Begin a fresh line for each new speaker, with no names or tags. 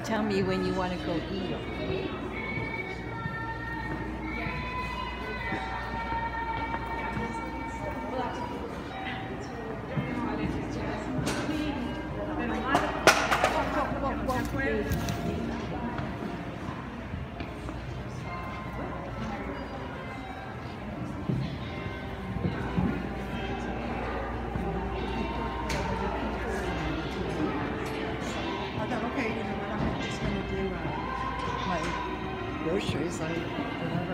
Tell me when you want to go eat, okay?
I thought, okay, you know what, I'm just going to do my groceries.